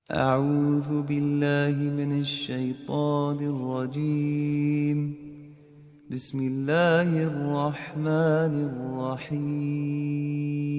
أعوذ بالله من الشيطان الرجيم. بسم الله الرحمن الرحيم.